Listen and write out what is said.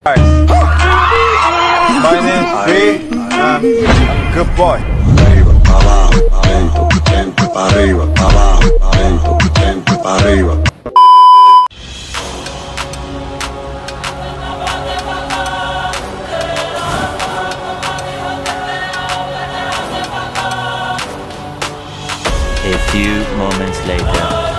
Guys, my name is B. I'm a good boy. Arriba, abajo, lento, siempre para arriba, abajo, lento, siempre para arriba. A few moments later.